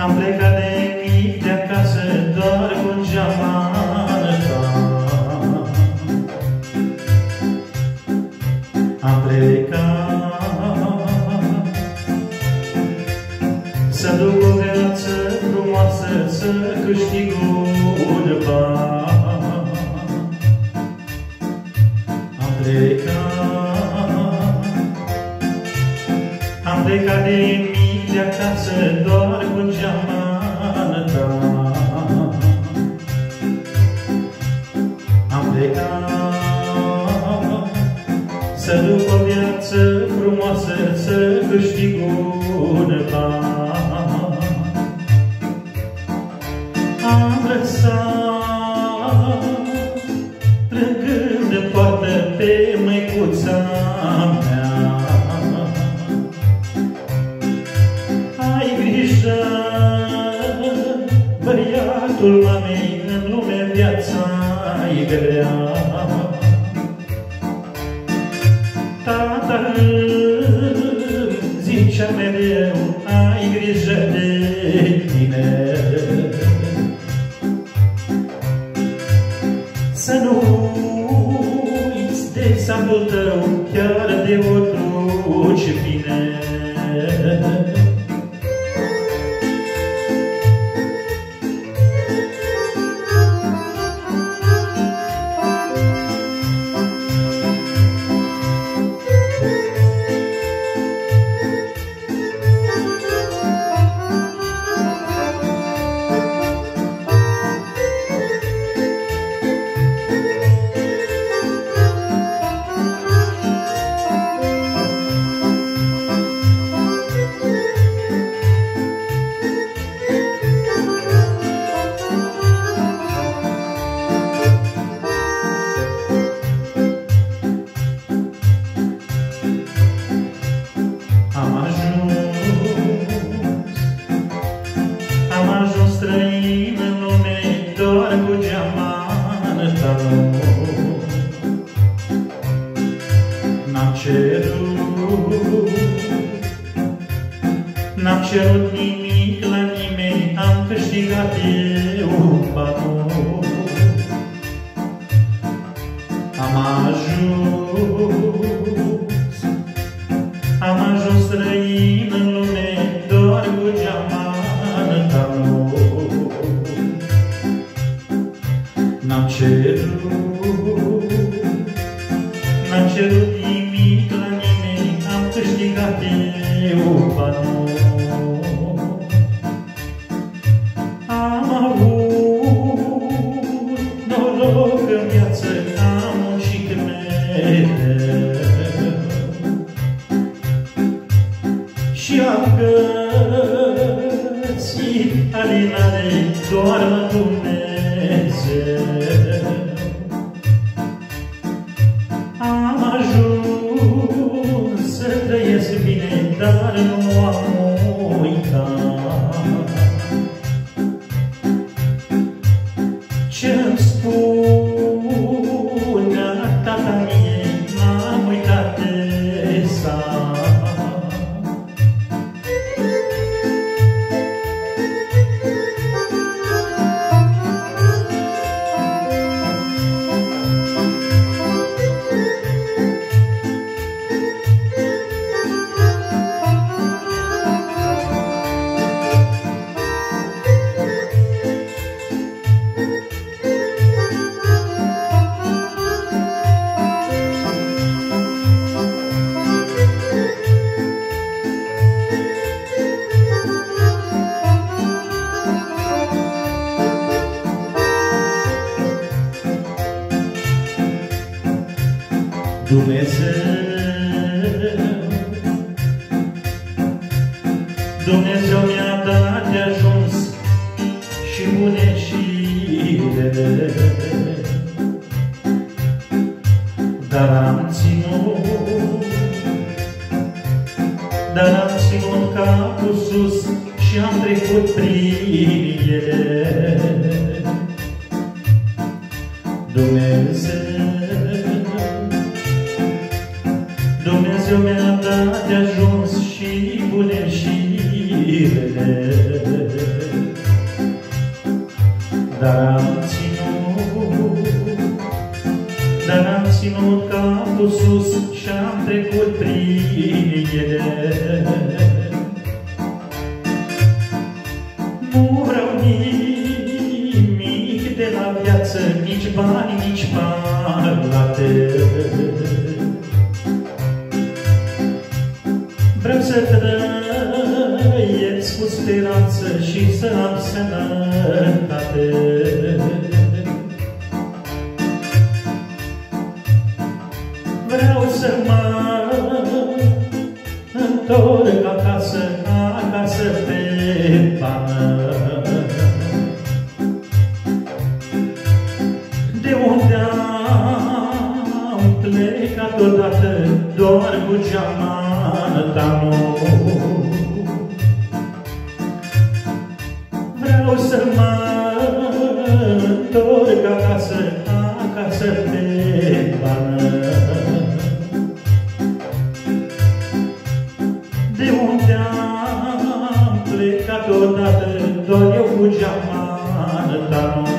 Am plecat de mic de acasă doar cu geamană ta. Am plecat să duc o viață frumoasă, să câștig un ban. Am plecat de mic de acasă doar cu geamană ta. Am plecat să duc o viață frumoasă, să câștig un ban. Am lăsat plângând în poartă pe măicuța mea. Ai grijă, băiatul mamei, în lume viața-i grea. Tata îmi zicea mereu, ai grijă de tine, să nu uiți de satul tău, chiar de o duci bine. Am ajuns străin în lume doar cu geamană ta. N-am cerut nimic la nimeni, am câștigat eu banul. Am ajuns străin în lume doar cu geamană ta. N-am cerut nimic la nimeni, am câștigat eu banul. Am avut noroc în viață, am muncit mereu și am găsit alinare doar la Dumnezeu. Am ajuns să trăiesc bine, dar nu am uitat ce-mi spunea tata mie, n-am uitat de sat. Dumnezeu mi-a dat de ajuns și bunecile, dar am ținut capul sus și am trecut prin ele. Dumnezeu mi-a dat de ajuns și bunecile. Dar am ținut capul sus și-am trecut prin ele. Nu vreau nimic de la viață, nici bani, nici palate. Vreau să trăiesc cu speranță și să am sănătate. Vreau să mă întorc acasă, acasă pe pană, de unde am plecat odată doar cu geamantanul. Vreau să mă întorc acasă, acasă pe pană, de unde am plecat odată doar eu cu geamantanul.